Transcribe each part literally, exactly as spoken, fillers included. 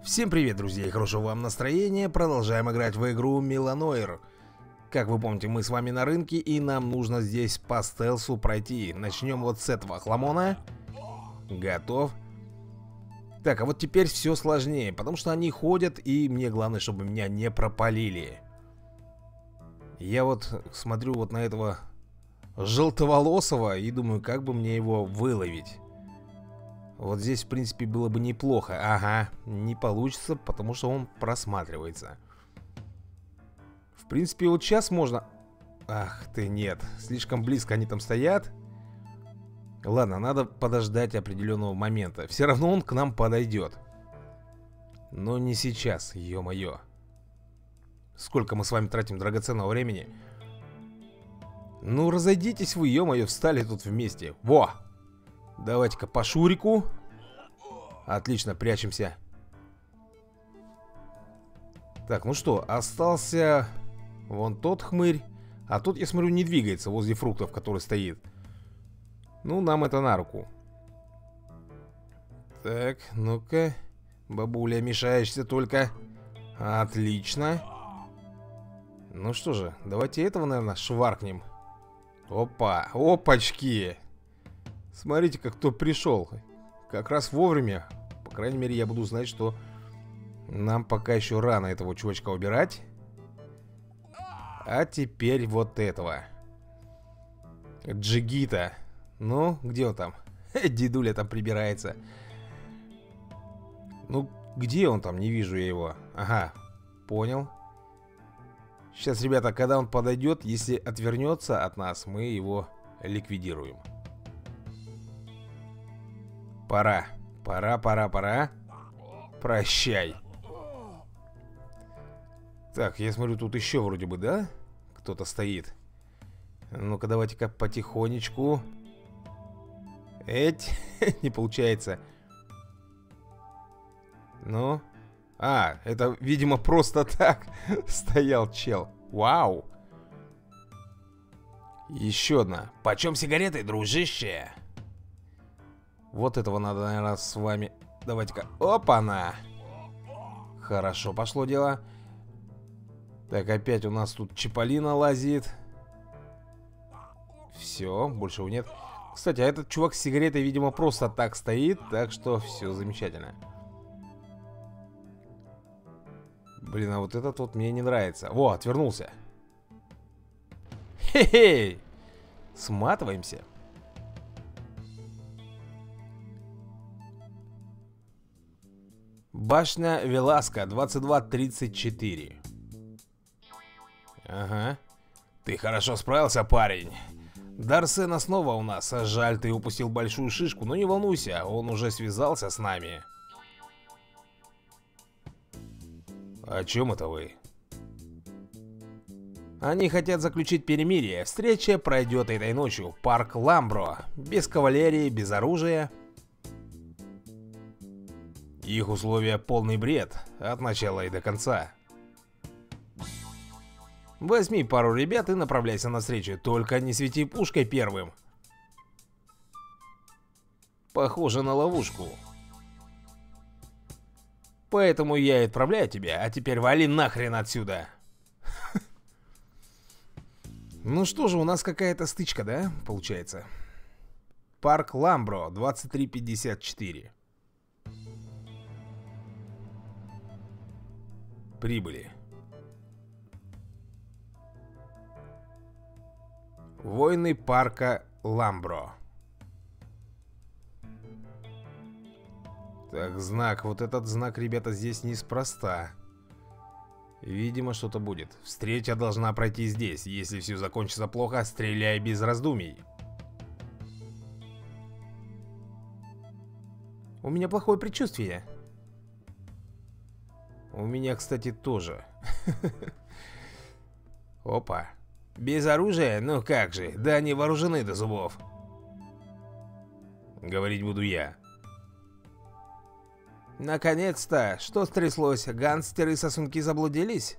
Всем привет, друзья, и хорошего вам настроения. Продолжаем играть в игру Меланоир. Как вы помните, мы с вами на рынке, и нам нужно здесь по стелсу пройти. Начнем вот с этого хламона. Готов. Так, а вот теперь все сложнее, потому что они ходят, и мне главное, чтобы меня не пропалили. Я вот смотрю вот на этого желтоволосого и думаю, как бы мне его выловить. Вот здесь, в принципе, было бы неплохо. Ага, не получится, потому что он просматривается. В принципе, вот сейчас можно... Ах ты, нет. Слишком близко они там стоят. Ладно, надо подождать определенного момента. Все равно он к нам подойдет. Но не сейчас, ё-моё. Сколько мы с вами тратим драгоценного времени. Ну, разойдитесь вы, ё-моё, встали тут вместе. Во! Давайте-ка по Шурику. Отлично, прячемся. Так, ну что, остался вон тот хмырь. А тут, я смотрю, не двигается возле фруктов, который стоит. Ну, нам это на руку. Так, ну-ка. Бабуля, мешаешься только. Отлично. Ну что же, давайте этого, наверное, шваркнем. Опа, опачки. Смотрите-ка, кто пришел. Как раз вовремя. По крайней мере, я буду знать, что нам пока еще рано этого чувачка убирать. А теперь вот этого Джигита. Ну, где он там? Дедуля там прибирается. Ну, где он там? Не вижу я его. Ага, понял. Сейчас, ребята, когда он подойдет, если отвернется от нас, мы его ликвидируем. Пора. Пора, пора, пора. Прощай. Так, я смотрю, тут еще вроде бы, да? Кто-то стоит. Ну-ка, давайте-ка потихонечку. Эть, не получается. Ну. А, это, видимо, просто так стоял чел. Вау. Еще одна. Почем сигареты, дружище? Вот этого надо, наверное, с вами... Давайте-ка... Опа-на! Хорошо, пошло дело. Так, опять у нас тут Чиполлино лазит. Все, больше его нет. Кстати, а этот чувак с сигаретой, видимо, просто так стоит. Так что все замечательно. Блин, а вот этот вот мне не нравится. Во, отвернулся. Хе-хей! Сматываемся. Башня Веласка, двадцать два тридцать четыре. Ага. Ты хорошо справился, парень. Дарсена снова у нас. Жаль, ты упустил большую шишку, но не волнуйся, он уже связался с нами. О чем это вы? Они хотят заключить перемирие. Встреча пройдет этой ночью. Парк Ламбро. Без кавалерии, без оружия. Их условия полный бред, от начала и до конца. Возьми пару ребят и направляйся навстречу, только не свети пушкой первым. Похоже на ловушку. Поэтому я и отправляю тебя, а теперь вали нахрен отсюда. Ну что же, у нас какая-то стычка, да, получается? Парк Ламбро, двадцать три пятьдесят четыре. Прибыли. Войны парка Ламбро. Так, знак. Вот этот знак, ребята, здесь неспроста. Видимо, что-то будет. Встреча должна пройти здесь. Если все закончится плохо, стреляй без раздумий. У меня плохое предчувствие. У меня, кстати, тоже. Опа. Без оружия? Ну как же, да они вооружены до зубов. Говорить буду я. Наконец-то! Что стряслось? Гангстеры и сосунки заблудились?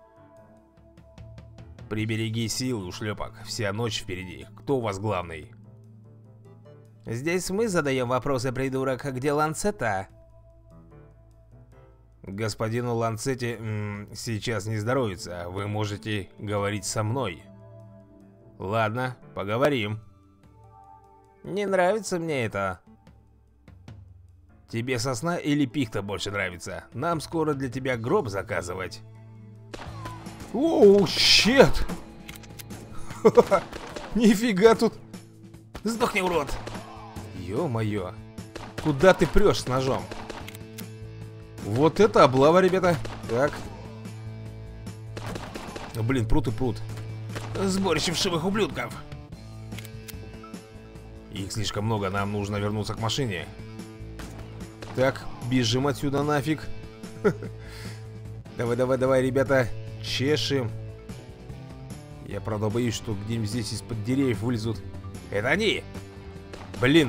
Прибереги силы, ушлепок. Вся ночь впереди. Кто у вас главный? Здесь мы задаем вопросы, придурок. Где Ланцета? Господину Ланцетти м, сейчас не здоровится. Вы можете говорить со мной. Ладно, поговорим. Не нравится мне это. Тебе сосна или пихта больше нравится? Нам скоро для тебя гроб заказывать. Оу, щет! Нифига тут. Сдохни, урод. Ё-моё. Куда ты прешь с ножом? Вот это облава, ребята. Так. Блин, прут и прут. Сборище вшивых ублюдков. Их слишком много, нам нужно вернуться к машине. Так, бежим отсюда нафиг. Давай, давай, давай, ребята. Чешем. Я, правда, боюсь, что где-нибудь здесь из-под деревьев вылезут. Это они! Блин.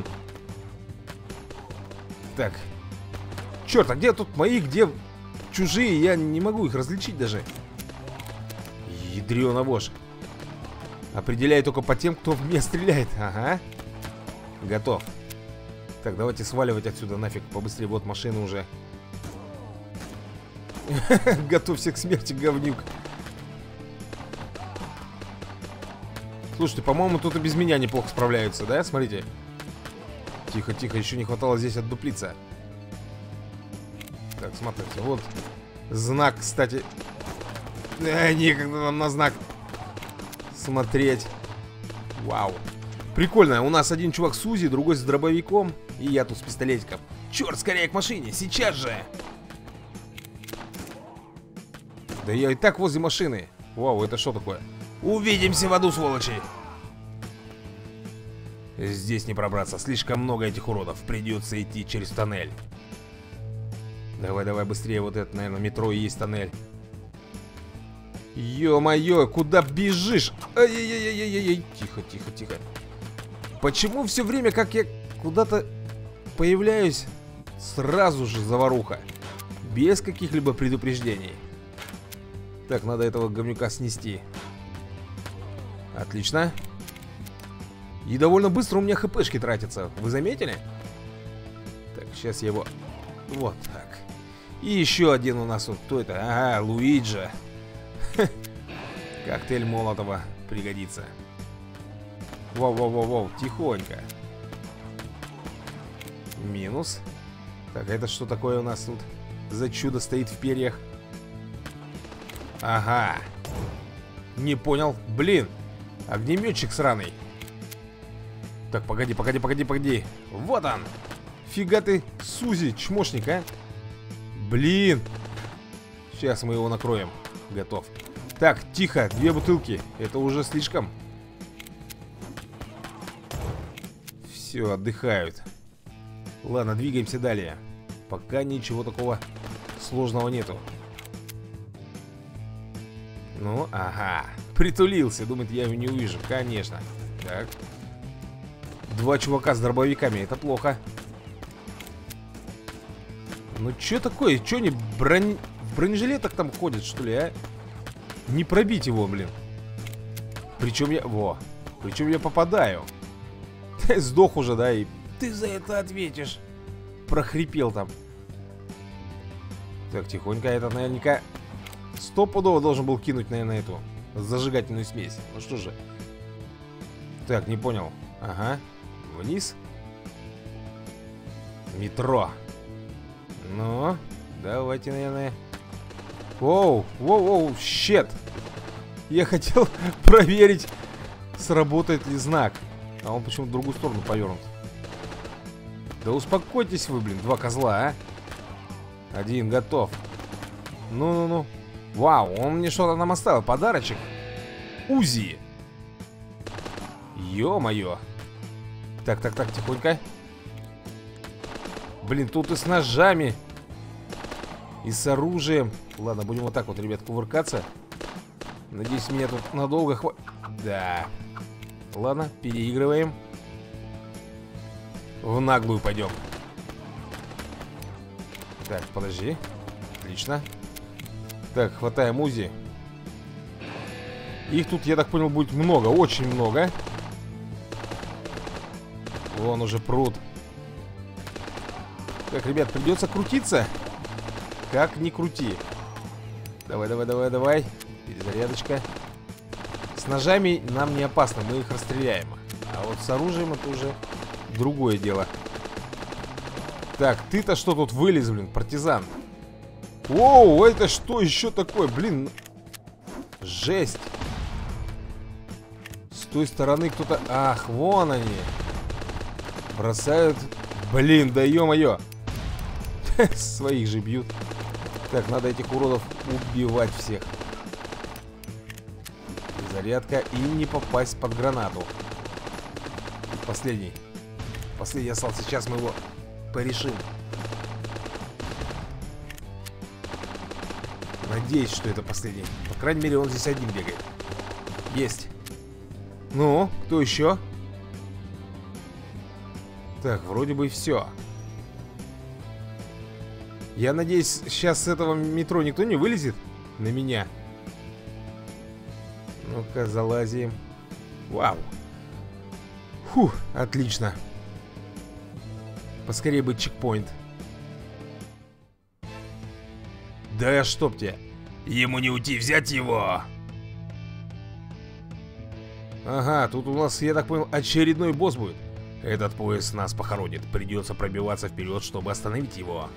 Так. Черт, а где тут мои, где чужие? Я не могу их различить даже. Ядрёна вошь. Определяю только по тем, кто в меня стреляет. Ага. Готов. Так, давайте сваливать отсюда нафиг побыстрее. Вот машина уже. Готовься к смерти, говнюк. Слушайте, по-моему, тут и без меня неплохо справляются, да? Смотрите. Тихо, тихо, еще не хватало здесь отдуплиться. Так, смотрите, вот знак, кстати. Э, некогда нам на знак смотреть. Вау. Прикольно, у нас один чувак с УЗИ, другой с дробовиком. И я тут с пистолетиком. Черт, скорее к машине, сейчас же. Да я и так возле машины. Вау, это что такое? Увидимся в аду, сволочи. Здесь не пробраться, слишком много этих уродов. Придется идти через тоннель. Давай, давай, быстрее. Вот это, наверное, метро и есть тоннель. Ё-моё, куда бежишь? Ай-яй-яй-яй-яй. Тихо, тихо, тихо. Почему все время, как я куда-то появляюсь, сразу же заваруха? Без каких-либо предупреждений. Так, надо этого говнюка снести. Отлично. И довольно быстро у меня хпшки тратятся. Вы заметили? Так, сейчас я его... Вот так. И еще один у нас вот. Кто это? Ага, Луиджи. Коктейль Молотова пригодится. Воу-воу-воу-воу, тихонько. Минус. Так, это что такое у нас тут? За чудо стоит в перьях. Ага. Не понял. Блин. Огнеметчик сраный. Так, погоди, погоди, погоди, погоди. Вот он. Фига ты, Сузи, чмошник, а? Блин. Сейчас мы его накроем. Готов. Так, тихо, две бутылки. Это уже слишком. Все, отдыхают. Ладно, двигаемся далее. Пока ничего такого сложного нету. Ну, ага. Притулился, думает, я его не увижу. Конечно. Так. Два чувака с дробовиками, это плохо. Ну, что такое? Что они бронь... в бронежилетах там ходят, что ли, а? Не пробить его, блин. Причем я... Во. Причем я попадаю. Сдох уже, да, и... Ты за это ответишь. Прохрипел там. Так, тихонько. Это наверняка стопудово должен был кинуть, наверное, эту зажигательную смесь. Ну что же. Так, не понял. Ага. Вниз. Метро. Ну, давайте, наверное. Воу, воу, воу, щет. Я хотел проверить, сработает ли знак. А он почему-то в другую сторону повернут. Да успокойтесь вы, блин, два козла, а. Один готов. Ну-ну-ну. Вау, он мне что-то нам оставил. Подарочек. УЗИ. Ё-моё. Так, так, так, тихонько. Блин, тут и с ножами, и с оружием. Ладно, будем вот так вот, ребят, кувыркаться. Надеюсь, меня тут надолго хватит. Да. Ладно, переигрываем. В наглую пойдем. Так, подожди. Отлично. Так, хватаем УЗИ. Их тут, я так понял, будет много, очень много. Вон уже пруд. Так, ребят, придется крутиться. Как ни крути. Давай, давай, давай, давай. Перезарядочка. С ножами нам не опасно, мы их расстреляем. А вот с оружием это уже другое дело. Так, ты-то что тут вылез, блин, партизан? Оу, это что еще такое, блин? Жесть. С той стороны кто-то... Ах, вон они. Бросают. Блин, да ё-моё. Своих же бьют. Так, надо этих уродов убивать всех. Зарядка и не попасть под гранату. И последний. Последний остался. Сейчас мы его порешим. Надеюсь, что это последний. По крайней мере, он здесь один бегает. Есть. Ну, кто еще? Так, вроде бы все. Я надеюсь, сейчас с этого метро никто не вылезет на меня. Ну-ка, залазим. Вау. Фух, отлично. Поскорее бы чекпоинт. Да чтоб тебе. Ему не уйти, взять его. Ага, тут у нас, я так понял, очередной босс будет. Этот поезд нас похоронит. Придется пробиваться вперед, чтобы остановить его.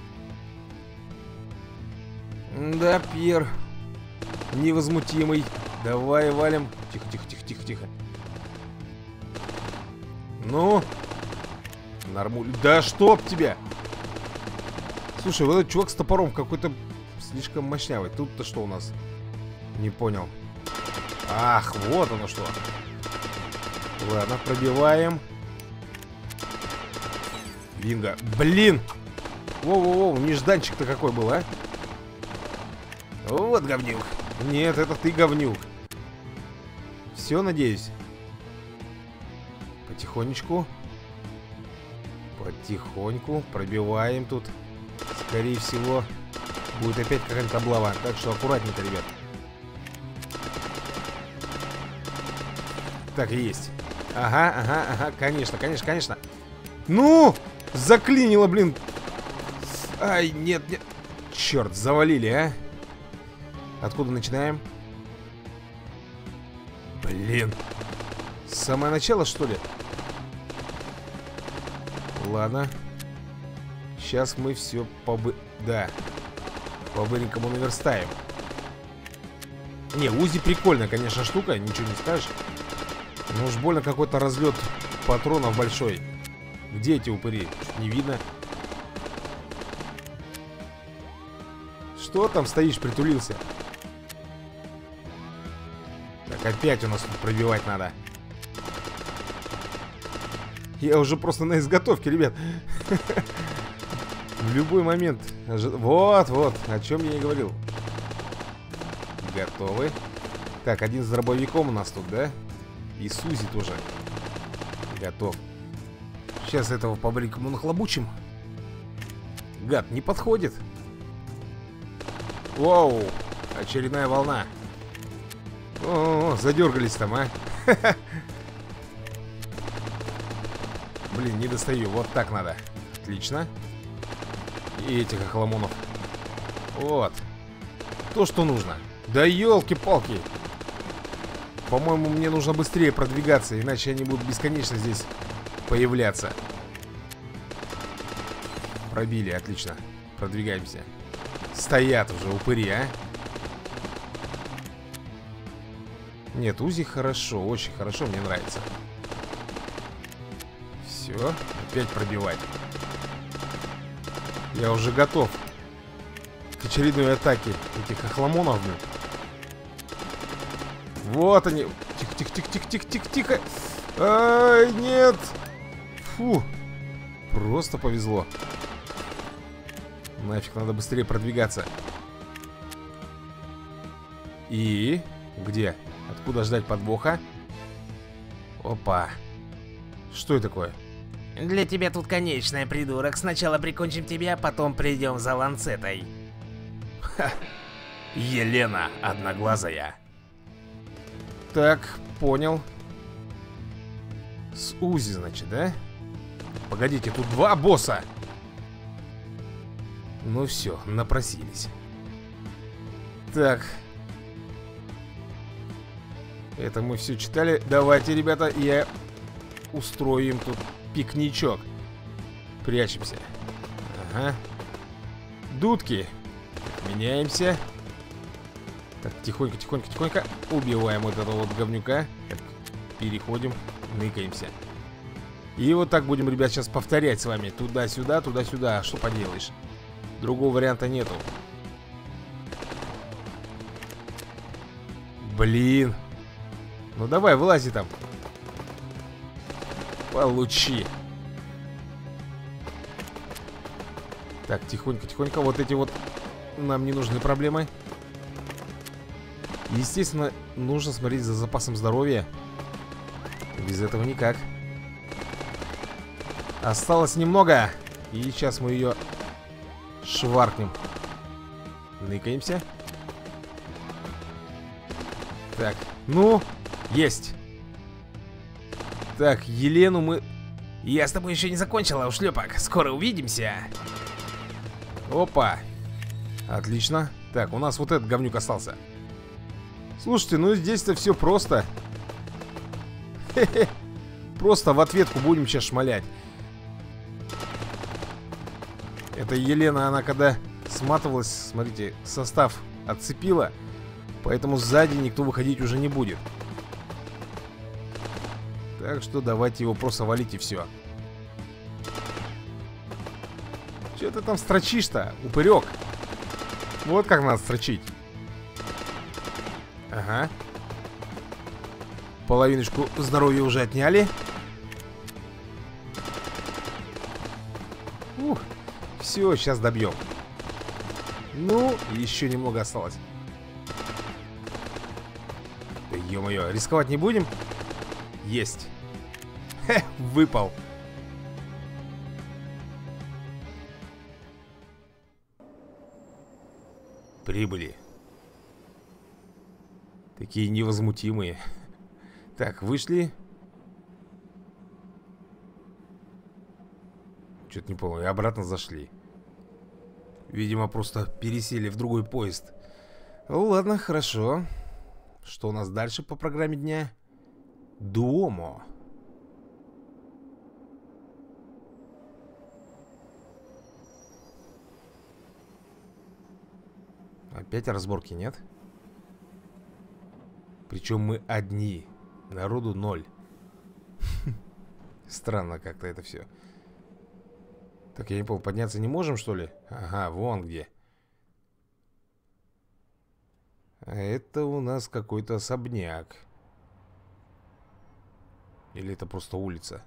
Да, Пьер. Невозмутимый. Давай, валим. Тихо, тихо, тихо, тихо, тихо. Ну. Нормуль. Да чтоб тебя. Слушай, вот этот чувак с топором какой-то слишком мощнявый. Тут-то что у нас? Не понял. Ах, вот оно что. Ладно, пробиваем. Бинго. Блин. Воу-воу-воу, нежданчик-то какой был, а? Вот говнюк. Нет, это ты говнюк. Все, надеюсь. Потихонечку. Потихоньку. Пробиваем тут. Скорее всего, будет опять какая-нибудь облава. Так что аккуратненько, ребят. Так и есть. Ага, ага, ага, конечно, конечно, конечно. Ну, заклинило, блин. Ай, нет, нет. Черт, завалили, а. Откуда начинаем? Блин. Самое начало, что ли? Ладно. Сейчас мы все побы... Да. По-быренькому наверстаем. Не, УЗИ прикольная, конечно, штука. Ничего не скажешь. Но уж больно какой-то разлет патронов большой. Где эти упыри? Не видно. Что там стоишь, притулился? Так, опять у нас тут пробивать надо. Я уже просто на изготовке, ребят. В любой момент. Вот, вот, о чем я и говорил. Готовы. Так, один с дробовиком у нас тут, да? И Сузи тоже. Готов. Сейчас этого по-быренькому нахлобучим. Гад, не подходит. Воу, очередная волна. О, -о, -о задергались там, а. Блин, не достаю. Вот так надо. Отлично. И этих охламонов. Вот. То, что нужно. Да елки-палки. По-моему, мне нужно быстрее продвигаться, иначе они будут бесконечно здесь появляться. Пробили, отлично. Продвигаемся. Стоят уже упыри, а. Нет, УЗИ хорошо, очень хорошо, мне нравится. Все, опять пробивать. Я уже готов к очередной атаке этих охламонов. Вот они. Тихо, тихо, тихо, тихо, тихо, тихо, тихо. Ай, нет. Фу. Просто повезло. Нафиг, надо быстрее продвигаться. И... Где? Откуда ждать подвоха? Опа. Что это такое? Для тебя тут конечная, придурок. Сначала прикончим тебя, потом придем за ланцетой. Ха. Елена Одноглазая. Так, понял. С УЗИ, значит, да? Погодите, тут два босса. Ну все, напросились. Так. Это мы все читали. Давайте, ребята, я устрою им тут пикничок. Прячемся. Ага. Дудки. Меняемся. Так, тихонько, тихонько, тихонько. Убиваем вот этого вот говнюка. Так, переходим, ныкаемся. И вот так будем, ребят, сейчас повторять с вами. Туда-сюда, туда-сюда. Что поделаешь? Другого варианта нету. Блин. Ну давай, вылази там. Получи. Так, тихонько, тихонько. Вот эти вот нам не нужны проблемы. Естественно, нужно смотреть за запасом здоровья. Без этого никак. Осталось немного. И сейчас мы ее шваркнем. Ныкаемся. Так, ну, есть. Так, Елену мы... Я с тобой еще не закончила, ушлепок. Скоро увидимся. Опа. Отлично. Так, у нас вот этот говнюк остался. Слушайте, ну здесь-то все просто. Хе-хе. Просто в ответку будем сейчас шмалять. Это Елена, она когда сматывалась, смотрите, состав отцепила. Поэтому сзади никто выходить уже не будет. Так что давайте его просто валить и все. Че ты там строчишь-то, упырек? Вот как надо строчить. Ага. Половиночку здоровья уже отняли. Ух. Все, сейчас добьем. Ну, еще немного осталось. Да ё-моё, рисковать не будем? Есть. Хе, выпал. Прибыли. Такие невозмутимые. Так, вышли. Что-то не помню, и обратно зашли. Видимо, просто пересели в другой поезд. Ну ладно, хорошо. Что у нас дальше по программе дня? Дуомо. Опять разборки нет? Причем мы одни. Народу ноль. Странно как-то это все. Так, я не понял, подняться не можем, что ли? Ага, вон где. А это у нас какой-то особняк. Или это просто улица?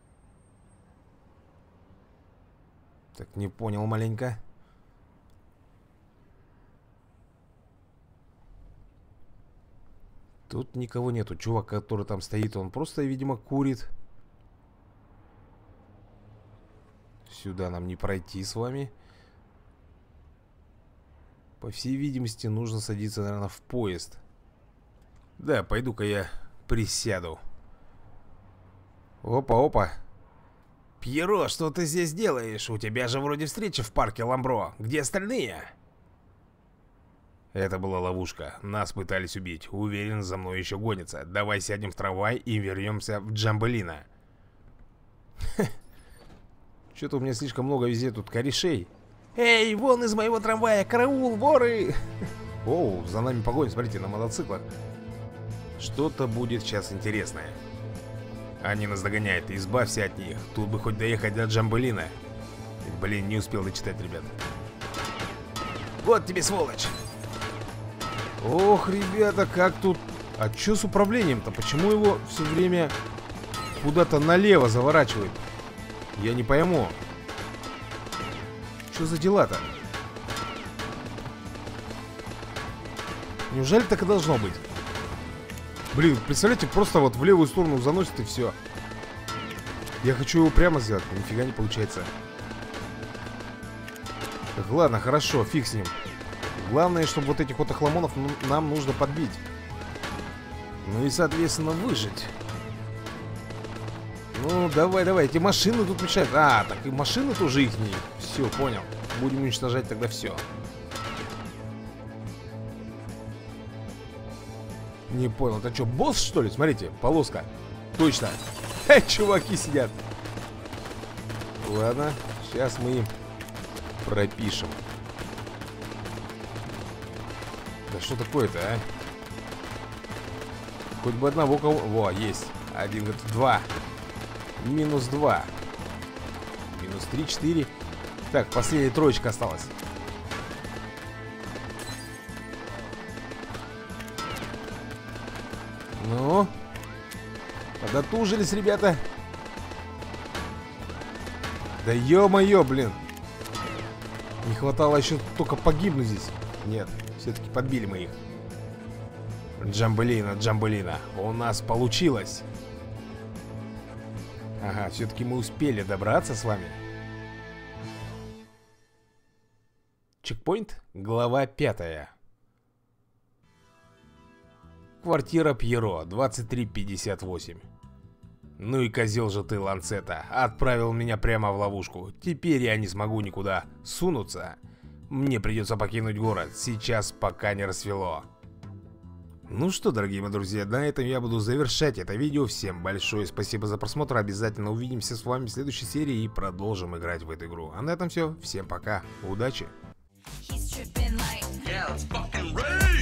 Так, не понял маленько. Тут никого нету. Чувак, который там стоит, он просто, видимо, курит. Сюда нам не пройти с вами. По всей видимости, нужно садиться, наверное, в поезд. Да, пойду-ка я присяду. Опа-опа. Пьеро, что ты здесь делаешь? У тебя же вроде встреча в парке Ламбро. Где остальные? Это была ловушка. Нас пытались убить. Уверен, за мной еще гонится. Давай сядем в трамвай и вернемся в Джамбелино. Что-то у меня слишком много везде тут корешей. Эй, вон из моего трамвая, караул, воры! Оу, за нами погонь, смотрите, на мотоциклах. Что-то будет сейчас интересное. Они нас догоняют, избавься от них. Тут бы хоть доехать до Джамбелино. Блин, не успел дочитать, ребят. Вот тебе, сволочь! Ох, ребята, как тут... А что с управлением-то? Почему его все время куда-то налево заворачивает? Я не пойму. Что за дела-то? Неужели так и должно быть? Блин, представляете, просто вот в левую сторону заносит и все. Я хочу его прямо сделать, но нифига не получается. Так, ладно, хорошо, фиг с ним. Главное, чтобы вот этих вот охламонов нам нужно подбить. Ну и, соответственно, выжить. Ну, давай, давай, эти машины тут мешают. А, так и машины тоже ихние. Все, понял. будем уничтожать тогда все. Не понял, это что, босс что ли? Смотрите, полоска. Точно. Эй, чуваки сидят. Ладно, сейчас мы им пропишем. Да что такое-то, а? Хоть бы одного кого... Во, есть. Один, это два. Минус два. Минус три, четыре. Так, последняя троечка осталась. Ну, подотужились, ребята. Да ё-моё, блин. Не хватало еще только погибнуть здесь. Нет, все-таки подбили мы их. Джамбелина, Джамбелина, у нас получилось. Ага, все-таки мы успели добраться с вами. Чекпоинт, глава пятая. Квартира Пьеро, двадцать три пятьдесят восемь. Ну и козел же ты, Ланцета. Отправил меня прямо в ловушку. Теперь я не смогу никуда сунуться. Мне придется покинуть город. Сейчас, пока не рассвело. Ну что, дорогие мои друзья, на этом я буду завершать это видео. Всем большое спасибо за просмотр. Обязательно увидимся с вами в следующей серии и продолжим играть в эту игру. А на этом все. Всем пока. Удачи. Yeah, let's fucking raid!